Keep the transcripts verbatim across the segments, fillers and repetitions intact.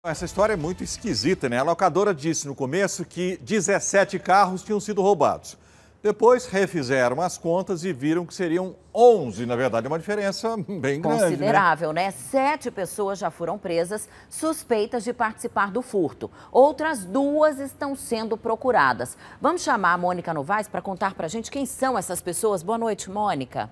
Essa história é muito esquisita, né? A locadora disse no começo que dezessete carros tinham sido roubados. Depois refizeram as contas e viram que seriam onze. Na verdade, é uma diferença bem grande, considerável, né? né? Sete pessoas já foram presas, suspeitas de participar do furto. Outras duas estão sendo procuradas. Vamos chamar a Mônica Novaes para contar para a gente quem são essas pessoas. Boa noite, Mônica.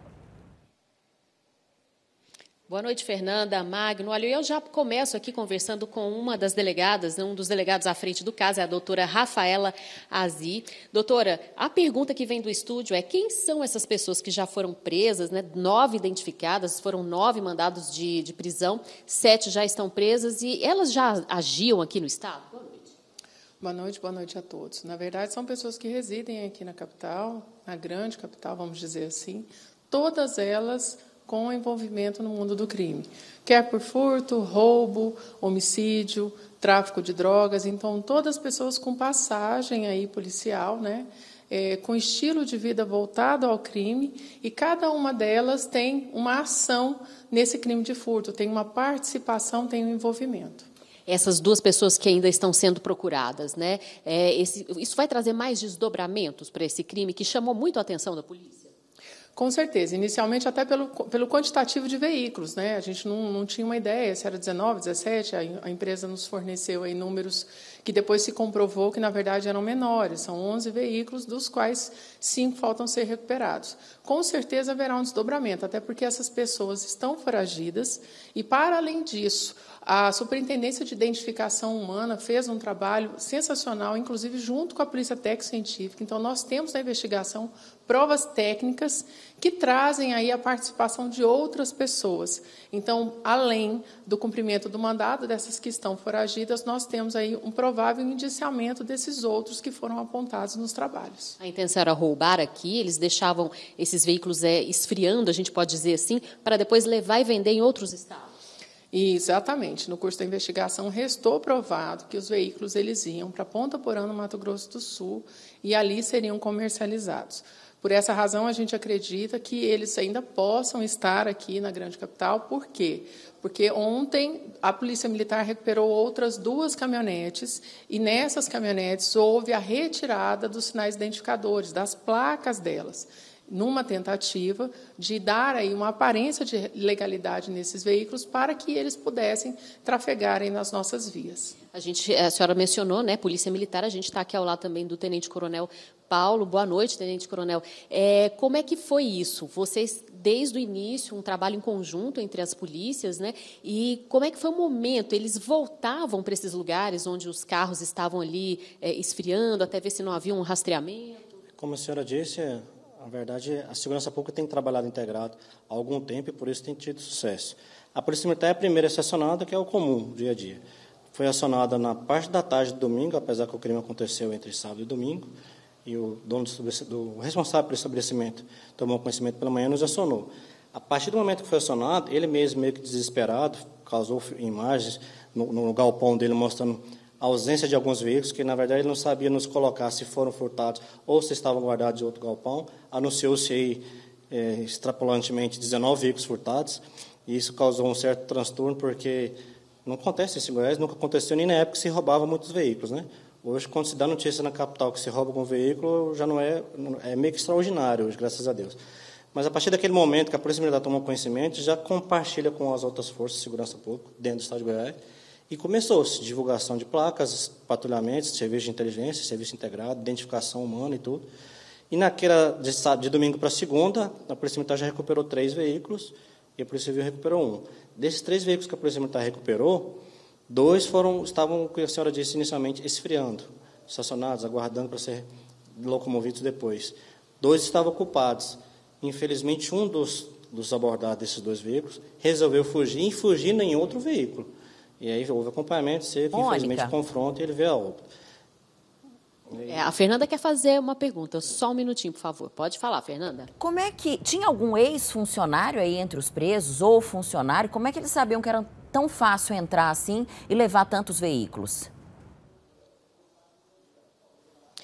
Boa noite, Fernanda, Magno. Olha, eu já começo aqui conversando com uma das delegadas, um dos delegados à frente do caso, é a doutora Rafaela Azi. Doutora, a pergunta que vem do estúdio é quem são essas pessoas que já foram presas, né? Nove identificadas, foram nove mandados de, de prisão, sete já estão presas e elas já agiam aqui no estado? Boa noite. Boa noite, boa noite a todos. Na verdade, são pessoas que residem aqui na capital, na grande capital, vamos dizer assim, todas elas com envolvimento no mundo do crime, quer por furto, roubo, homicídio, tráfico de drogas. Então, todas as pessoas com passagem aí policial, né, é, com estilo de vida voltado ao crime, e cada uma delas tem uma ação nesse crime de furto, tem uma participação, tem um envolvimento. Essas duas pessoas que ainda estão sendo procuradas, né, é, esse, isso vai trazer mais desdobramentos para esse crime que chamou muito a atenção da polícia? Com certeza, inicialmente até pelo, pelo quantitativo de veículos, né? A gente não, não tinha uma ideia se era dezenove, dezessete, a, a empresa nos forneceu aí números que depois se comprovou que, na verdade, eram menores, são onze veículos, dos quais cinco faltam ser recuperados. Com certeza haverá um desdobramento, até porque essas pessoas estão foragidas e, para além disso, a Superintendência de Identificação Humana fez um trabalho sensacional, inclusive junto com a Polícia Técnico-Científica. Então, nós temos na investigação provas técnicas que trazem aí a participação de outras pessoas. Então, além do cumprimento do mandado dessas que estão foragidas, nós temos aí um provável indiciamento desses outros que foram apontados nos trabalhos. A intenção era roubar aqui, eles deixavam esses veículos é, esfriando, a gente pode dizer assim, para depois levar e vender em outros estados. Exatamente. No curso da investigação, restou provado que os veículos eles iam para Ponta Porã, no Mato Grosso do Sul, e ali seriam comercializados. Por essa razão, a gente acredita que eles ainda possam estar aqui na grande capital. Por quê? Porque ontem a Polícia Militar recuperou outras duas caminhonetes e nessas caminhonetes houve a retirada dos sinais identificadores, das placas delas, numa tentativa de dar aí uma aparência de legalidade nesses veículos para que eles pudessem trafegarem nas nossas vias. A gente, a senhora mencionou, né, Polícia Militar, a gente está aqui ao lado também do Tenente Coronel Paulo. Boa noite, Tenente Coronel. É, como é que foi isso? Vocês, desde o início, um trabalho em conjunto entre as polícias, né? E como é que foi o momento? Eles voltavam para esses lugares onde os carros estavam ali é, esfriando, até ver se não havia um rastreamento? Como a senhora disse, na verdade, a segurança pública tem trabalhado integrado há algum tempo e, por isso, tem tido sucesso. A Polícia Militar é a primeira a ser acionada, que é o comum, dia a dia. Foi acionada na parte da tarde do domingo, apesar que o crime aconteceu entre sábado e domingo, e o dono do, do responsável pelo estabelecimento tomou conhecimento pela manhã e nos acionou. A partir do momento que foi acionado, ele mesmo, meio que desesperado, causou imagens no, no galpão dele mostrando a ausência de alguns veículos, que, na verdade, ele não sabia nos colocar se foram furtados ou se estavam guardados de outro galpão. Anunciou-se aí, é, extrapolantemente, dezenove veículos furtados, e isso causou um certo transtorno, porque não acontece isso em Goiás, nunca aconteceu nem na época que se roubava muitos veículos, né? Hoje, quando se dá notícia na capital que se rouba algum veículo, já não é, é meio que extraordinário hoje, graças a Deus. Mas, a partir daquele momento que a Polícia Militar tomou conhecimento, já compartilha com as outras forças de segurança pública dentro do Estado de Goiás, e começou-se divulgação de placas, patrulhamentos, serviço de inteligência, serviço integrado, identificação humana e tudo. E naquela, de, de domingo para segunda, a Polícia Militar já recuperou três veículos e a Polícia Civil recuperou um. Desses três veículos que a Polícia Militar recuperou, dois foram, estavam, como a senhora disse inicialmente, esfriando, estacionados, aguardando para ser locomovidos depois. Dois estavam ocupados. Infelizmente, um dos, dos abordados desses dois veículos resolveu fugir e fugindo em outro veículo. E aí houve acompanhamento, seco, infelizmente, confronto e ele veio a óbito. É, a Fernanda quer fazer uma pergunta. Só um minutinho, por favor. Pode falar, Fernanda. Como é que... Tinha algum ex-funcionário aí entre os presos ou funcionário? Como é que eles sabiam que era tão fácil entrar assim e levar tantos veículos?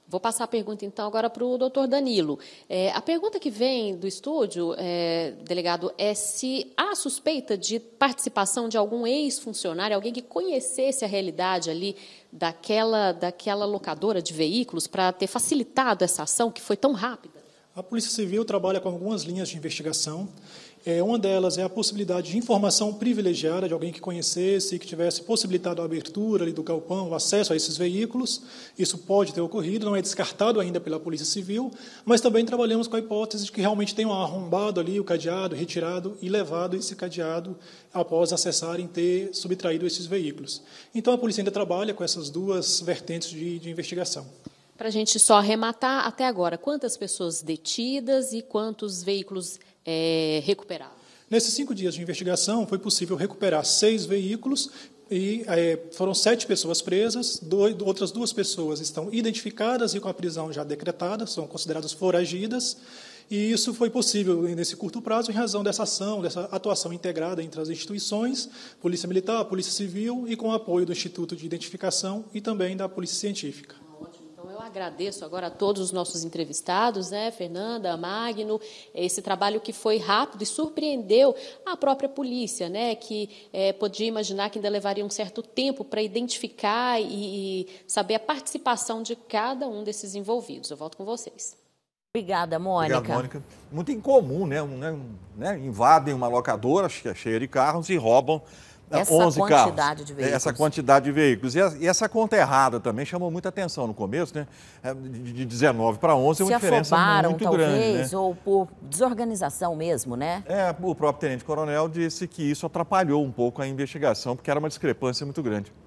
Vou passar a pergunta, então, agora para o doutor Danilo. É, a pergunta que vem do estúdio, é, delegado, é se há suspeita de participação de algum ex-funcionário, alguém que conhecesse a realidade ali daquela, daquela locadora de veículos para ter facilitado essa ação que foi tão rápida? A Polícia Civil trabalha com algumas linhas de investigação. É, uma delas é a possibilidade de informação privilegiada de alguém que conhecesse e que tivesse possibilitado a abertura ali do galpão, o acesso a esses veículos. Isso pode ter ocorrido, não é descartado ainda pela Polícia Civil, mas também trabalhamos com a hipótese de que realmente tenham arrombado ali o cadeado, retirado e levado esse cadeado após acessarem ter subtraído esses veículos. Então, a polícia ainda trabalha com essas duas vertentes de, de investigação. Para a gente só arrematar, até agora, quantas pessoas detidas e quantos veículos é, recuperados? Nesses cinco dias de investigação, foi possível recuperar seis veículos e é, foram sete pessoas presas, dois, outras duas pessoas estão identificadas e com a prisão já decretada, são consideradas foragidas, e isso foi possível nesse curto prazo em razão dessa ação, dessa atuação integrada entre as instituições, Polícia Militar, Polícia Civil e com o apoio do Instituto de Identificação e também da Polícia Científica. Eu agradeço agora a todos os nossos entrevistados, né, Fernanda, Magno, esse trabalho que foi rápido e surpreendeu a própria polícia, né, que é, podia imaginar que ainda levaria um certo tempo para identificar e, e saber a participação de cada um desses envolvidos. Eu volto com vocês. Obrigada, Mônica. Obrigado, Mônica. Muito incomum, né? Um, né, um, né? Invadem uma locadora cheia de carros e roubam essa onze quantidade carros. de veículos. Essa quantidade de veículos. E, a, e essa conta errada também chamou muita atenção no começo, né? De, de dezenove para onze é uma Se diferença afobaram, muito talvez, grande, né? ou por desorganização mesmo, né? É, o próprio tenente-coronel disse que isso atrapalhou um pouco a investigação, porque era uma discrepância muito grande.